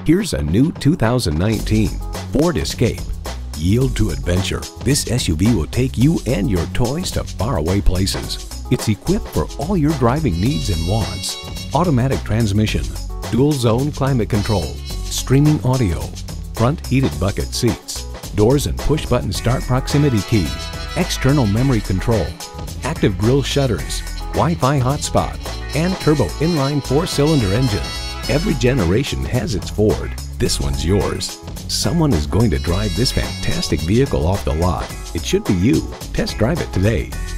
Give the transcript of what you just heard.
Here's a new 2019 Ford Escape. Yield to adventure. This SUV will take you and your toys to faraway places. It's equipped for all your driving needs and wants. Automatic transmission, dual zone climate control, streaming audio, front heated bucket seats, doors and push button start proximity key, external memory control, active grille shutters, Wi-Fi hotspot, and turbo inline 4-cylinder engine. Every generation has its Ford. This one's yours. Someone is going to drive this fantastic vehicle off the lot. It should be you. Test drive it today.